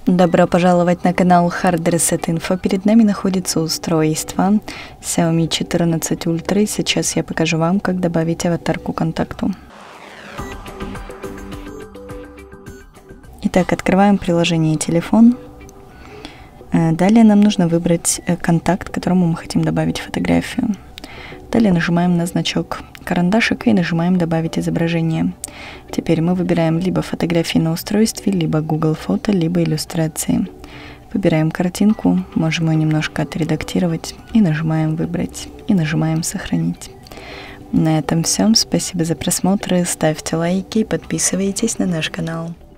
Добро пожаловать на канал Hard Reset Info. Перед нами находится устройство Xiaomi 14 Ultra. Сейчас я покажу вам, как добавить аватарку к контакту. Итак, открываем приложение «Телефон». Далее нам нужно выбрать контакт, к которому мы хотим добавить фотографию. Далее нажимаем на значок карандашика и нажимаем «Добавить изображение». Теперь мы выбираем либо фотографии на устройстве, либо Google Фото, либо иллюстрации. Выбираем картинку, можем ее немножко отредактировать и нажимаем «Выбрать» и нажимаем «Сохранить». На этом все. Спасибо за просмотр, ставьте лайки и подписывайтесь на наш канал.